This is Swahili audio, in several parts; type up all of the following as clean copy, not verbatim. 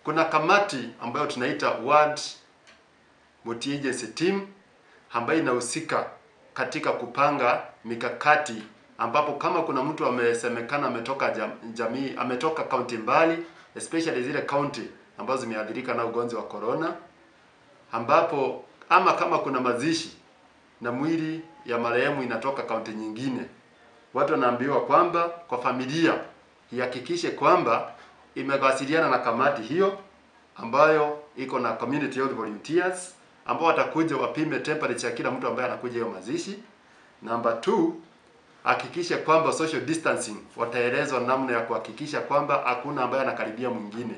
Kuna kamati ambayo tunaita Ward Multi-Agency Team ambayo inahusika katika kupanga mikakati, ambapo kama kuna mtu amesemekana ametoka jamii, ametoka county mbali, especially zile county ambazo zimeathirika na ugonjwa wa corona, ambapo ama kama kuna mazishi na mwili ya marehemu inatoka county nyingine, watu wanaambiwa kwamba kwa familia ihakikishe kwamba imewasiliana na kamati hiyo ambayo iko na community health volunteers ambao watakuja wapime temperature ya kila mtu ambaye anakuja hiyo mazishi. Number 2, hakikisha kwamba social distancing, wataelezwa namna ya kuhakikisha kwamba hakuna ambaye anakaribia mwingine.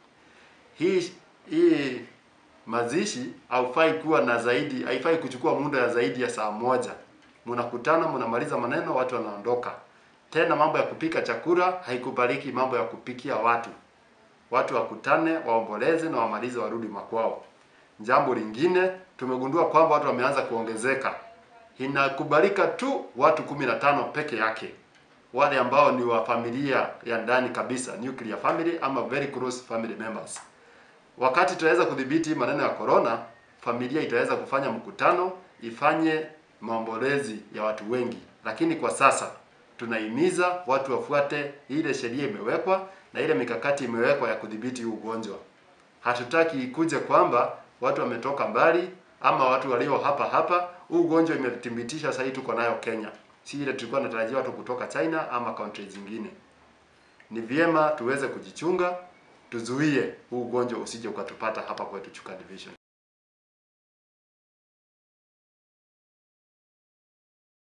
Hii mazishi haifai kuwa na zaidi, haifai kuchukua muda ya zaidi ya saa moja. Mnakutana, mnamaliza maneno, watu wanaondoka. Tena mambo ya kupika chakula haikubaliki, mambo ya kupikia watu. Watu wakutane, waomboleze na wamalize warudi makwao. Jambo lingine, tumegundua kwamba watu wameanza kuongezeka. Inakubalika tu watu 15 peke yake, wale ambao ni wa familia ya ndani kabisa, nuclear family ama very close family members. Wakati tutaweza kudhibiti maneno ya corona, familia itaweza kufanya mkutano, ifanye maombolezi ya watu wengi. Lakini kwa sasa tunahimiza watu wafuate ile sheria imewekwa na ile mikakati imewekwa ya kudhibiti ugonjwa. Hatutaki ikuje kwamba watu wametoka mbali ama watu walio hapa. Ugonjwa imethibitisha sasa tuko nayo Kenya. Si ile tulikuwa tunatarajia watu kutoka China ama countries zingine. Ni vyema tuweze kujichunga, tuzuie ugonjwa usije ukatupata hapa kwetu Chuka Division.